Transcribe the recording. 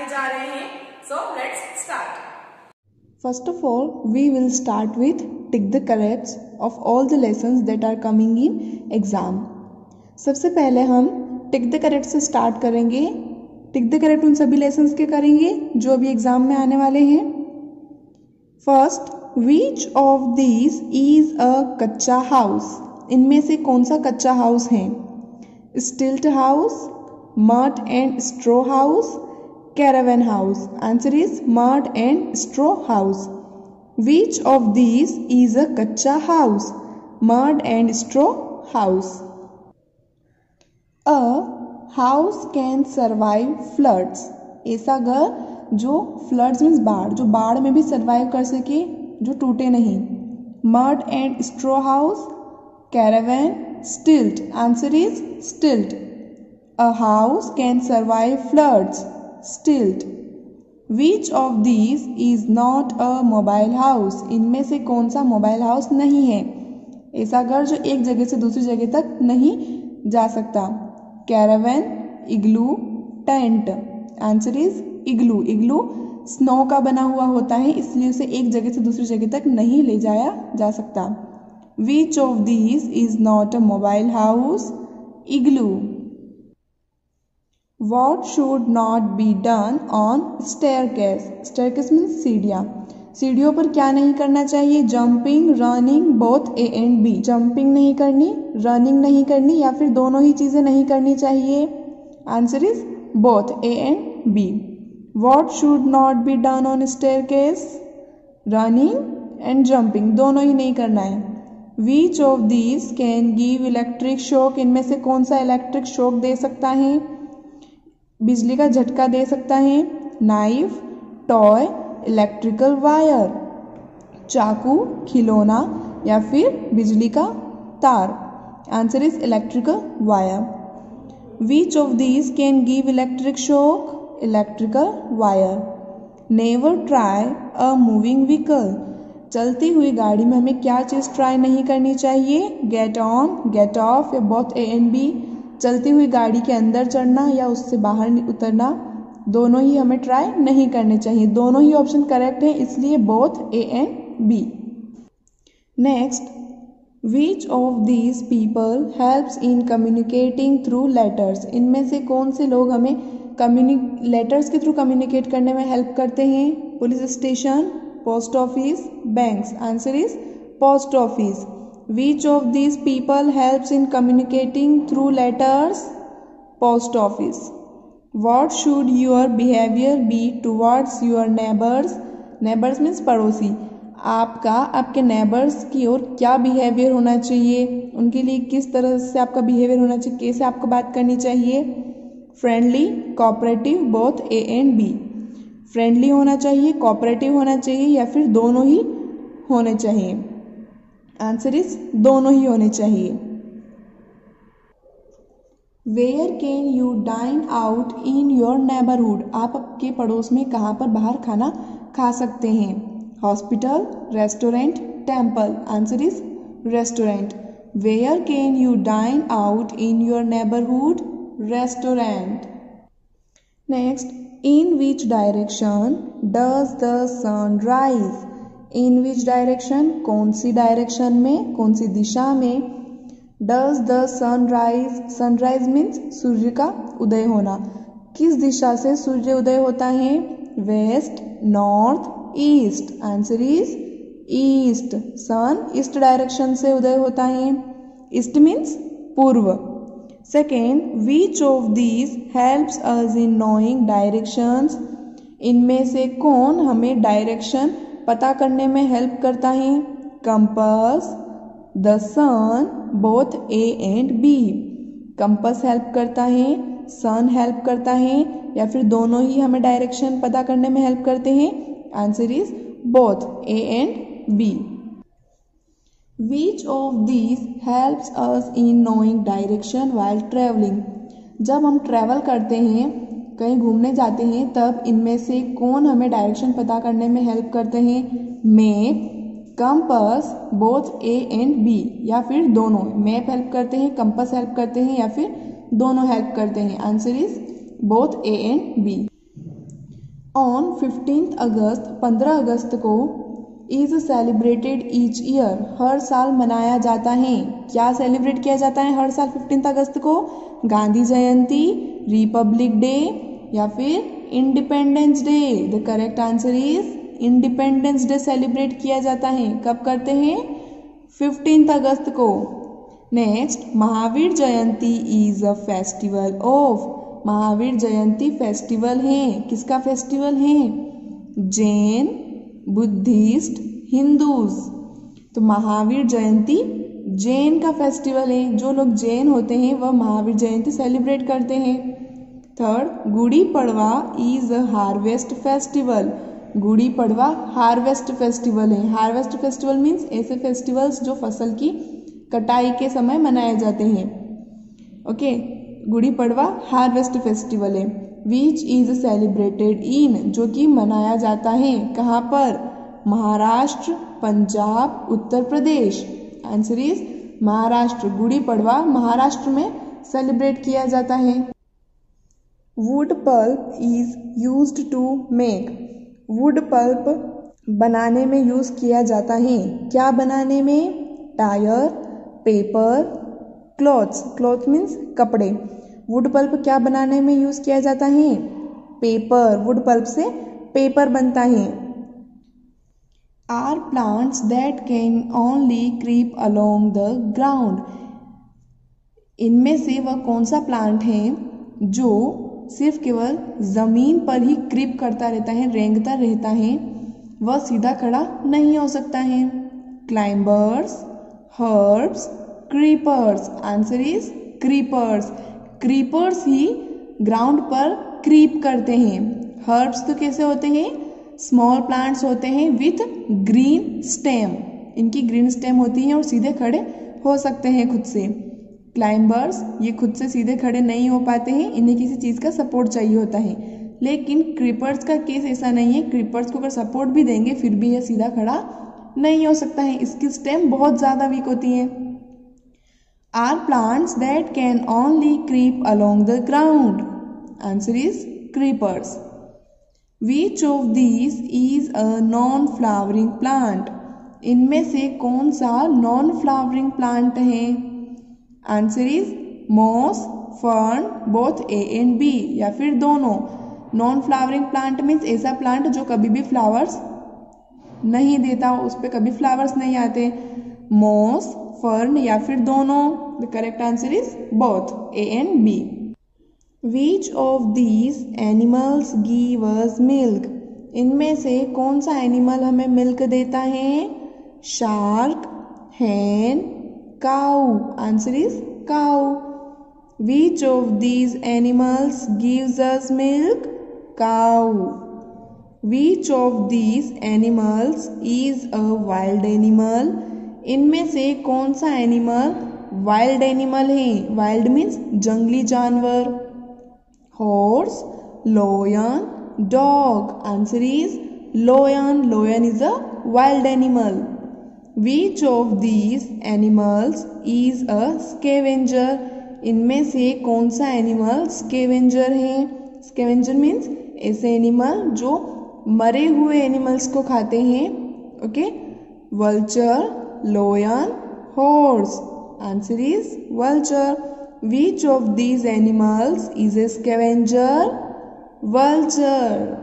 करने जा रहे हैं। So let's start. First of all, we will start with tick the corrects of all the lessons that are coming in exam. सबसे पहले हम tick the correct से start करेंगे। टिक द करेक्ट उन सभी लेसन्स के करेंगे जो अभी एग्जाम में आने वाले हैं। First, which of these is a kachcha house? इनमें से कौन सा कच्चा हाउस है? Stilt house, mud and straw house, caravan house. Answer is mud and straw house. Which of these is a kachcha house? Mud and straw house. A house can survive floods. ऐसा घर जो floods means बाढ़, जो बाढ़ में भी survive कर सके, जो टूटे नहीं। Mud and straw house, caravan, stilt. Answer is stilt. A house can survive floods, stilt. Which of these is not a mobile house? इनमें से कौन सा मोबाइल हाउस नहीं है? ऐसा घर जो एक जगह से दूसरी जगह तक नहीं जा सकता। Caravan, igloo, tent. Answer is igloo. Igloo snow का बना हुआ होता है, इसलिए उसे एक जगह से दूसरी जगह तक नहीं ले जाया जा सकता। Which of these is not a mobile house? Igloo. What should not be done on staircase? Staircase means सीढ़ियाँ। सीढ़ियों पर क्या नहीं करना चाहिए? Jumping, running, both A and B. Jumping नहीं करनी, रनिंग नहीं करनी, या फिर दोनों ही चीजें नहीं करनी चाहिए। Answer is both A and B. What should not be done on staircase? Running and jumping, दोनों ही नहीं करना है। Which of these can give electric shock? इनमें से कौन सा इलेक्ट्रिक शॉक दे सकता है? बिजली का झटका दे सकता है। Knife, toy, electrical wire. चाकू, खिलौना, या फिर बिजली का तार। Answer is electrical wire. Which of these can give electric shock? Electrical wire. Never try a moving vehicle. चलती हुई गाड़ी में हमें क्या चीज़ ट्राई नहीं करनी चाहिए? गेट ऑन, गेट ऑफ, या बोथ ए एंड बी। चलती हुई गाड़ी के अंदर चढ़ना या उससे बाहर उतरना, दोनों ही हमें ट्राई नहीं करने चाहिए। दोनों ही ऑप्शन करेक्ट है, इसलिए both A and B. Next, which of these people helps in communicating through letters? इनमें से कौन से लोग हमें लेटर्स के थ्रू कम्युनिकेट करने में हेल्प करते हैं? Police station, post office, banks. Answer is post office. Which of these people helps in communicating through letters? Post office. What should your behavior be towards your neighbors? Neighbors means पड़ोसी। आपका आपके neighbours की ओर क्या behaviour होना चाहिए? उनके लिए किस तरह से आपका बिहेवियर होना चाहिए? कैसे आपको बात करनी चाहिए? Friendly, cooperative, both A and B. Friendly होना चाहिए, कोऑपरेटिव होना चाहिए, या फिर दोनों ही होने चाहिए? आंसर इज दोनों ही होने चाहिए। Where can you dine out in your neighbourhood? आप आपके पड़ोस में कहाँ पर बाहर खाना खा सकते हैं? Hospital, restaurant, temple. Answer is restaurant. Where can you dine out in your neighbourhood? Restaurant. Next, in which direction does the sun rise? In which direction, कौन सी डायरेक्शन में, कौन सी दिशा में? Does the sun rise, sunrise means सूर्य का उदय होना। किस दिशा से सूर्य उदय होता है? West, north, east. Answer is east. Sun east direction से उदय होता है। ईस्ट मीन्स पूर्व। Second, which of these helps us in knowing directions? इनमें से कौन हमें डायरेक्शन पता करने में हेल्प करता है? Compass, the sun, both A and B. Compass help करता है, सन हेल्प करता है, या फिर दोनों ही हमें डायरेक्शन पता करने में हेल्प करते हैं? Answer is both A and B. Which of these helps us in knowing direction while travelling? जब हम ट्रेवल करते हैं, कहीं घूमने जाते हैं, तब इनमें से कौन हमें डायरेक्शन पता करने में हेल्प करते हैं? Map, compass, both A and B, या फिर दोनों। मैप हेल्प करते हैं, कंपास हेल्प करते हैं, या फिर दोनों हेल्प करते हैं? Answer is both A and B. On 15 अगस्त 15 अगस्त को इज सेलिब्रेटेड ईच ईयर, हर साल मनाया जाता है। क्या सेलिब्रेट किया जाता है हर साल 15 अगस्त को? गांधी जयंती, रिपब्लिक डे या फिर Independence Day. The correct answer is Independence Day celebrate किया जाता है। कब करते हैं? 15 अगस्त को। Next, Mahavir Jayanti is a festival of, Mahavir Jayanti festival है, किसका फेस्टिवल है? Jain, Buddhist, Hindus. तो महावीर जयंती जैन का फेस्टिवल है। जो लोग जैन होते हैं वह महावीर जयंती सेलिब्रेट करते हैं। Third, Gudi Padwa is a harvest festival, Gudi Padwa harvest festival है। हार्वेस्ट फेस्टिवल मीन्स ऐसे फेस्टिवल्स जो फसल की कटाई के समय मनाए जाते हैं। Okay, Gudi Padwa harvest festival है। विच इज सेलिब्रेटेड इन, जो कि मनाया जाता है कहाँ पर? महाराष्ट्र, पंजाब, उत्तर प्रदेश। Answer is Maharashtra. गुड़ी पड़वा महाराष्ट्र में सेलिब्रेट किया जाता है। Wood pulp is used to make, wood pulp बनाने में यूज किया जाता है। क्या बनाने में? Tyre, paper, clothes, cloth means कपड़े। वुड पल्प क्या बनाने में यूज किया जाता है? पेपर, वुड पल्प से पेपर बनता है। Are plants that can only creep along the ground, इनमें से वह कौन सा प्लांट है जो सिर्फ केवल जमीन पर ही क्रीप करता रहता है, रेंगता रहता है, वह सीधा खड़ा नहीं हो सकता है? Climbers, herbs, creepers. Answer is creepers. Creepers ही ग्राउंड पर क्रीप करते हैं। हर्ब्स तो कैसे होते हैं? स्मॉल प्लांट्स होते हैं विथ ग्रीन स्टेम, इनकी ग्रीन स्टेम होती है और सीधे खड़े हो सकते हैं खुद से। क्लाइंबर्स ये खुद से सीधे खड़े नहीं हो पाते हैं, इन्हें किसी चीज़ का सपोर्ट चाहिए होता है। लेकिन क्रीपर्स का केस ऐसा नहीं है, क्रीपर्स को अगर सपोर्ट भी देंगे फिर भी यह सीधा खड़ा नहीं हो सकता है, इसकी स्टेम बहुत ज़्यादा वीक होती है। Are plants that can only creep along the ground, answer is creepers. Which of these is a non flowering plant, इनमें से कौन सा नॉन फ्लावरिंग प्लांट है? Answer is moss, fern, both A and B या फिर दोनों। Non flowering plant means ऐसा plant जो कभी भी फ्लावर्स नहीं देता, उस पर कभी फ्लावर्स नहीं आते। मॉस, फर्न या फिर दोनों। The correct answer is both A and B. Which of these animals give us milk, इनमें से कौन सा एनिमल हमें मिल्क देता है? Shark, hen, cow. Answer is cow. Which of these animals gives us milk? Cow. Which of these animals is a wild animal? इनमें से कौन सा एनिमल वाइल्ड एनिमल है? वाइल्ड मीन्स जंगली जानवर। Horse, lion, dog. Answer is lion. Lion is a wild animal. Which of these animals is a scavenger? इनमें से कौन सा एनिमल स्केवेंजर है? स्केवेंजर मीन्स ऐसे एनिमल जो मरे हुए एनिमल्स को खाते हैं। Okay, vulture, lion, horse. Answer is vulture. Which of these animals is a scavenger? Vulture.